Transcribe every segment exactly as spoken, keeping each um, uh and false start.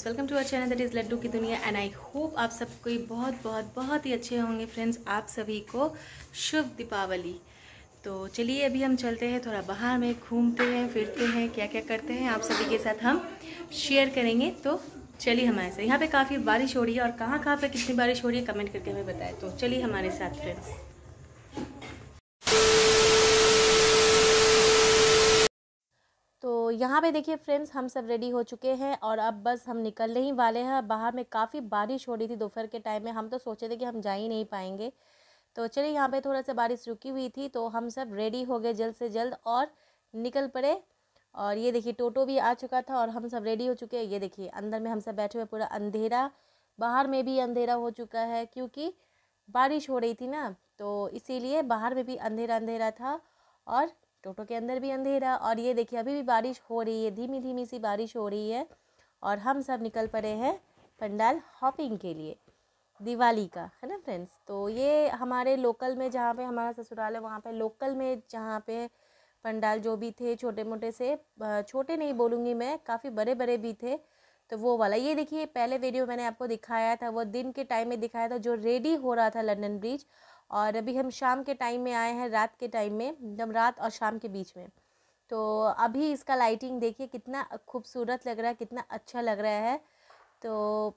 Friends, welcome to our channel that is Laddu की दुनिया and I hope आप सब कोई बहुत बहुत बहुत ही अच्छे होंगे। फ्रेंड्स, आप सभी को शुभ दीपावली। तो चलिए अभी हम चलते हैं, थोड़ा बाहर में घूमते हैं फिरते हैं, क्या क्या करते हैं आप सभी के साथ हम शेयर करेंगे। तो चलिए हमारे साथ। यहाँ पे काफ़ी बारिश हो रही है और कहाँ कहाँ पे कितनी बारिश हो रही है कमेंट करके हमें बताएं। तो चलिए हमारे साथ फ्रेंड्स। तो यहाँ पे देखिए फ्रेंड्स, हम सब रेडी हो चुके हैं और अब बस हम निकलने ही वाले हैं। बाहर में काफ़ी बारिश हो रही थी दोपहर के टाइम में, हम तो सोचे थे कि हम जा ही नहीं पाएंगे। तो चलिए, यहाँ पे थोड़ा सा बारिश रुकी हुई थी तो हम सब रेडी हो गए जल्द से जल्द और निकल पड़े। और ये देखिए टोटो भी आ चुका था और हम सब रेडी हो चुके हैं। ये देखिए अंदर में हम सब बैठे हुए, पूरा अंधेरा, बाहर में भी अंधेरा हो चुका है क्योंकि बारिश हो रही थी ना, तो इसीलिए बाहर में भी अंधेरा अंधेरा था और टोटो के अंदर भी अंधेरा। और ये देखिए अभी भी बारिश हो रही है, धीमी धीमी सी बारिश हो रही है और हम सब निकल पड़े हैं पंडाल हॉपिंग के लिए, दिवाली का, है ना फ्रेंड्स। तो ये हमारे लोकल में, जहाँ पे हमारा ससुराल है वहाँ पे लोकल में जहाँ पे पंडाल जो भी थे, छोटे मोटे से, छोटे नहीं बोलूँगी मैं, काफ़ी बड़े बड़े भी थे, तो वो वाला। ये देखिए पहले वीडियो मैंने आपको दिखाया था, वो दिन के टाइम में दिखाया था जो रेडी हो रहा था लंदन ब्रिज। और अभी हम शाम के टाइम में आए हैं, रात के टाइम में, एकदम रात और शाम के बीच में। तो अभी इसका लाइटिंग देखिए कितना खूबसूरत लग रहा है, कितना अच्छा लग रहा है। तो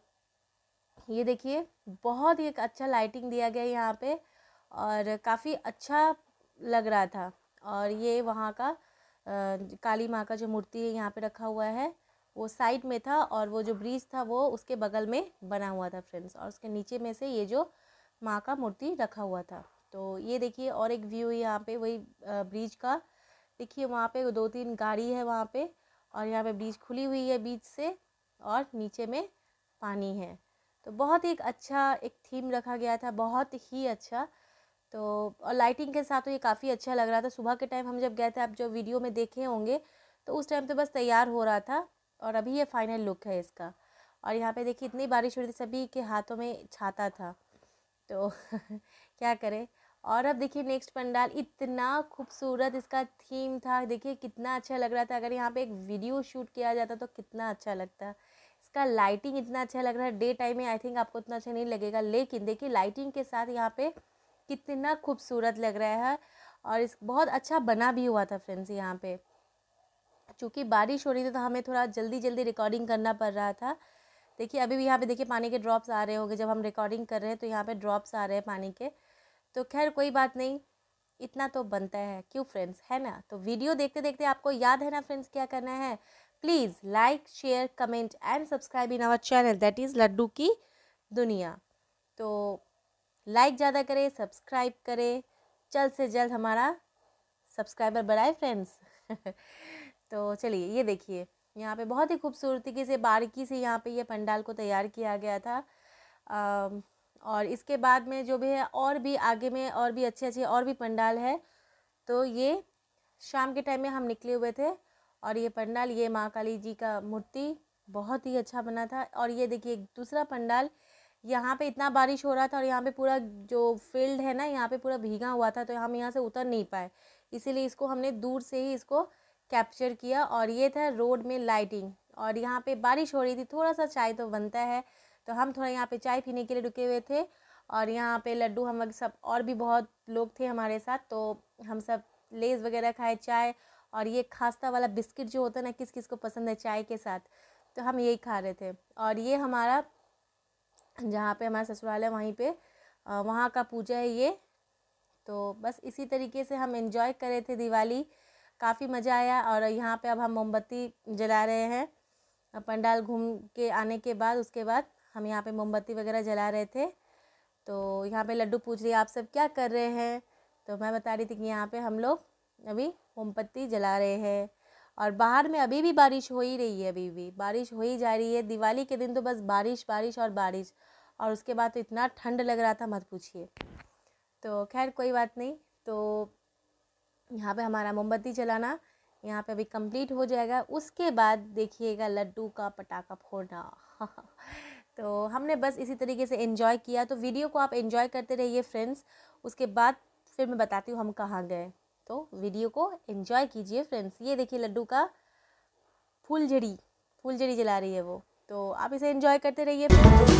ये देखिए बहुत ही एक अच्छा लाइटिंग दिया गया यहाँ पे और काफ़ी अच्छा लग रहा था। और ये वहाँ का आ, काली माँ का जो मूर्ति है यहाँ पे रखा हुआ है, वो साइड में था और वो जो ब्रिज था वो उसके बगल में बना हुआ था फ्रेंड्स, और उसके नीचे में से ये जो माँ का मूर्ति रखा हुआ था। तो ये देखिए और एक व्यू यहाँ पे वही ब्रिज का, देखिए वहाँ पे दो तीन गाड़ी है वहाँ पे, और यहाँ पे ब्रिज खुली हुई है बीच से और नीचे में पानी है। तो बहुत ही एक अच्छा एक थीम रखा गया था, बहुत ही अच्छा। तो और लाइटिंग के साथ तो ये काफ़ी अच्छा लग रहा था। सुबह के टाइम हम जब गए थे, आप जो वीडियो में देखे होंगे, तो उस टाइम तो बस तैयार हो रहा था और अभी ये फाइनल लुक है इसका। और यहाँ पे देखिए इतनी बारिश हो रही थी, सभी के हाथों में छाता था, तो क्या करें। और अब देखिए नेक्स्ट पंडाल, इतना खूबसूरत इसका थीम था, देखिए कितना अच्छा लग रहा था। अगर यहाँ पे एक वीडियो शूट किया जाता तो कितना अच्छा लगता। इसका लाइटिंग इतना अच्छा लग रहा है, डे टाइम में आई थिंक आपको उतना अच्छा नहीं लगेगा, लेकिन देखिए लाइटिंग के साथ यहाँ पे कितना खूबसूरत लग रहा है। और इस बहुत अच्छा बना भी हुआ था फ्रेंड्स। यहाँ पे चूँकि बारिश हो रही थी तो हमें थोड़ा जल्दी जल्दी रिकॉर्डिंग करना पड़ रहा था। देखिए अभी भी यहाँ पे देखिए पानी के ड्रॉप्स आ रहे होंगे, जब हम रिकॉर्डिंग कर रहे हैं तो यहाँ पे ड्रॉप्स आ रहे हैं पानी के। तो खैर कोई बात नहीं, इतना तो बनता है, क्यों फ्रेंड्स, है ना। तो वीडियो देखते देखते आपको याद है ना फ्रेंड्स क्या करना है, please like share comment and subscribe in our channel that is Laddu की दुनिया। तो लाइक ज़्यादा करें, सब्सक्राइब करें, जल्द से जल्द हमारा सब्सक्राइबर बढ़ाए फ्रेंड्स। तो चलिए ये देखिए यहाँ पे बहुत ही खूबसूरती से बारीकी से यहाँ पे ये पंडाल को तैयार किया गया था। आ, और इसके बाद में जो भी है और भी आगे में और भी अच्छे अच्छे और भी पंडाल है। तो ये शाम के टाइम में हम निकले हुए थे और ये पंडाल, ये माँ काली जी का मूर्ति बहुत ही अच्छा बना था। और ये देखिए दूसरा पंडाल, यहाँ पे इतना बारिश हो रहा था और यहाँ पे पूरा जो फील्ड है ना, यहाँ पे पूरा भीगा हुआ था, तो हम यहाँ से उतर नहीं पाए, इसीलिए इसको हमने दूर से ही इसको कैप्चर किया। और ये था रोड में लाइटिंग, और यहाँ पे बारिश हो रही थी, थोड़ा सा चाय तो बनता है, तो हम थोड़ा यहाँ पे चाय पीने के लिए रुके हुए थे। और यहाँ पे लड्डू, हम सब और भी बहुत लोग थे हमारे साथ, तो हम सब लेज़ वगैरह खाए, चाय और ये खास्ता वाला बिस्किट जो होता है ना, किस किस को पसंद है चाय के साथ, तो हम यही खा रहे थे। और ये हमारा जहाँ पे हमारा ससुराल है वहीं पे वहाँ का पूजा है ये। तो बस इसी तरीके से हम एंजॉय कर रहे थे दिवाली, काफ़ी मज़ा आया। और यहाँ पे अब हम मोमबत्ती जला रहे हैं, पंडाल घूम के आने के बाद, उसके बाद हम यहाँ पे मोमबत्ती वगैरह जला रहे थे। तो यहाँ पे लड्डू पूछ रही है आप सब क्या कर रहे हैं, तो मैं बता रही थी कि यहाँ पे हम लोग अभी मोमबत्ती जला रहे हैं। और बाहर में अभी भी बारिश हो ही रही है, अभी भी बारिश हो ही जा रही है। दिवाली के दिन तो बस बारिश बारिश और बारिश, और उसके बाद तो इतना ठंड लग रहा था मत पूछिए। तो खैर कोई बात नहीं। तो यहाँ पे हमारा मोमबत्ती जलाना यहाँ पे अभी कंप्लीट हो जाएगा, उसके बाद देखिएगा लड्डू का पटाखा फोड़ना। तो हमने बस इसी तरीके से एंजॉय किया। तो वीडियो को आप एंजॉय करते रहिए फ्रेंड्स, उसके बाद फिर मैं बताती हूँ हम कहाँ गए। तो वीडियो को एंजॉय कीजिए फ्रेंड्स। ये देखिए लड्डू का फुलझड़ी फुलझड़ी जला रही है वो। तो आप इसे एंजॉय करते रहिए फ्रेंड्स।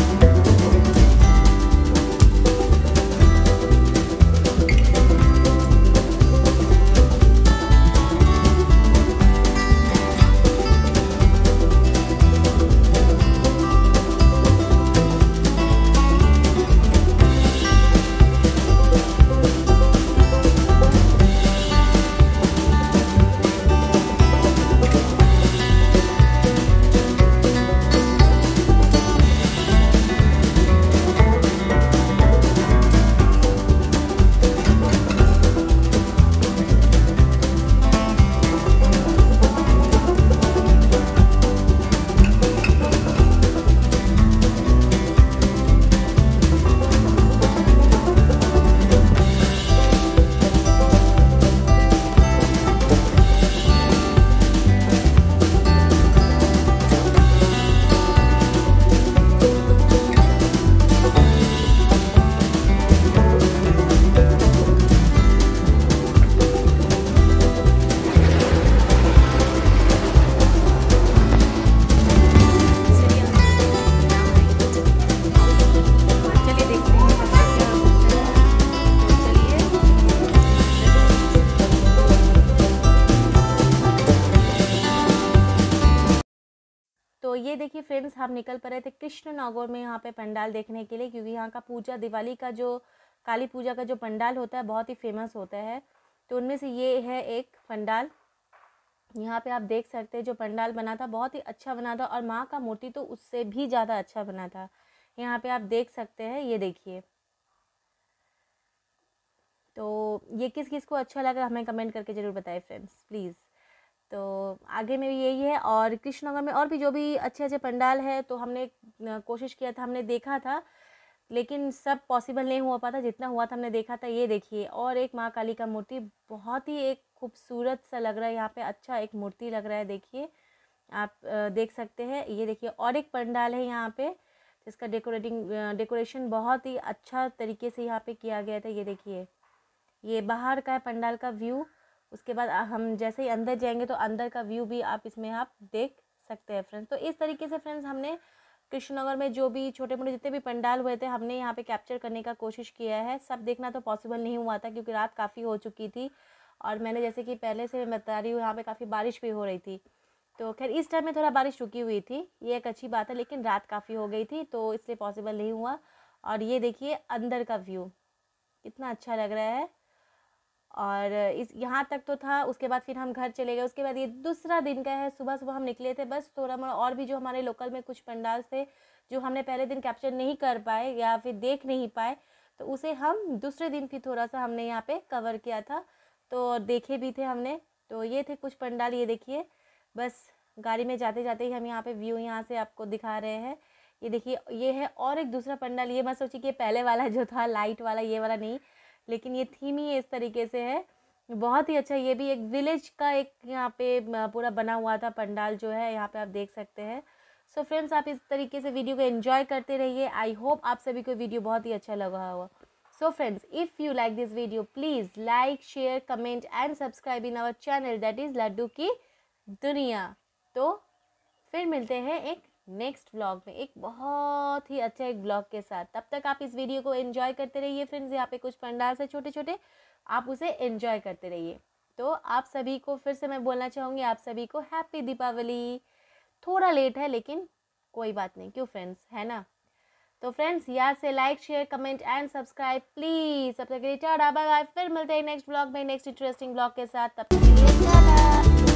तो ये देखिए फ्रेंड्स, हम निकल पड़े थे कृष्णनगर में यहाँ पे पंडाल देखने के लिए, क्योंकि यहाँ का पूजा, दिवाली का जो काली पूजा का जो पंडाल होता है बहुत ही फेमस होता है। तो उनमें से ये है एक पंडाल। यहाँ पे आप देख सकते हैं जो पंडाल बना था बहुत ही अच्छा बना था, और माँ का मूर्ति तो उससे भी ज़्यादा अच्छा बना था। यहाँ पे आप देख सकते हैं, ये देखिए। तो ये किस किस को अच्छा लगा हमें कमेंट करके ज़रूर बताएं फ्रेंड्स प्लीज़। तो आगे में भी यही है, और कृष्णनगर में और भी जो भी अच्छे अच्छे पंडाल है, तो हमने कोशिश किया था, हमने देखा था, लेकिन सब पॉसिबल नहीं हुआ पाता। जितना हुआ था हमने देखा था। ये देखिए, और एक माँ काली का मूर्ति बहुत ही एक खूबसूरत सा लग रहा है यहाँ पे, अच्छा एक मूर्ति लग रहा है। देखिए, आप देख सकते हैं। ये देखिए, और एक पंडाल है यहाँ पे जिसका डेकोरेटिंग डेकोरेशन बहुत ही अच्छा तरीके से यहाँ पे किया गया था। ये देखिए, ये बाहर का है पंडाल का व्यू। उसके बाद हम जैसे ही अंदर जाएंगे तो अंदर का व्यू भी आप इसमें आप देख सकते हैं फ्रेंड्स। तो इस तरीके से फ्रेंड्स हमने कृष्णनगर में जो भी छोटे मोटे जितने भी पंडाल हुए थे, हमने यहाँ पे कैप्चर करने का कोशिश किया है। सब देखना तो पॉसिबल नहीं हुआ था क्योंकि रात काफ़ी हो चुकी थी, और मैंने जैसे कि पहले से मैं बता रही हूँ, यहाँ पे काफ़ी बारिश भी हो रही थी। तो खैर इस टाइम में थोड़ा बारिश रुकी हुई थी, ये एक अच्छी बात है, लेकिन रात काफ़ी हो गई थी तो इसलिए पॉसिबल नहीं हुआ। और ये देखिए अंदर का व्यू कितना अच्छा लग रहा है। और इस यहाँ तक तो था। उसके बाद फिर हम घर चले गए। उसके बाद ये दूसरा दिन का है। सुबह सुबह हम निकले थे, बस थोड़ा मोड़ा और भी जो हमारे लोकल में कुछ पंडाल थे जो हमने पहले दिन कैप्चर नहीं कर पाए या फिर देख नहीं पाए, तो उसे हम दूसरे दिन फिर थोड़ा सा हमने यहाँ पे कवर किया था, तो देखे भी थे हमने। तो ये थे कुछ पंडाल। ये देखिए, बस गाड़ी में जाते जाते ही हम यहाँ पे व्यू यहाँ से आपको दिखा रहे हैं। ये देखिए, ये है और एक दूसरा पंडाल। ये मत सोचिए कि पहले वाला जो था लाइट वाला, ये वाला नहीं, लेकिन ये थीम ही इस तरीके से है, बहुत ही अच्छा। ये भी एक विलेज का एक यहाँ पे पूरा बना हुआ था पंडाल जो है, यहाँ पे आप देख सकते हैं। सो so फ्रेंड्स, आप इस तरीके से वीडियो को एंजॉय करते रहिए। आई होप आप सभी को वीडियो बहुत ही अच्छा लगा होगा। So friends, if you like this video please like, share, comment and subscribe in our channel that is Laddu की दुनिया। तो फिर मिलते हैं एक नेक्स्ट व्लॉग में, एक बहुत ही अच्छा एक व्लॉग के साथ। तब तक आप इस वीडियो को एंजॉय करते रहिए फ्रेंड्स। यहाँ पे कुछ पंडाल से छोटे छोटे, आप उसे एंजॉय करते रहिए। तो आप सभी को फिर से मैं बोलना चाहूँगी, आप सभी को हैप्पी दीपावली। थोड़ा लेट है लेकिन कोई बात नहीं, क्यों फ्रेंड्स, है ना। तो फ्रेंड्स, याद से like, share, comment and subscribe please. तब तक के लिए टाटा बाय बाय। फिर मिलते हैं नेक्स्ट व्लॉग में, नेक्स्ट इंटरेस्टिंग व्लॉग के साथ। तब तक के लिए टाटा।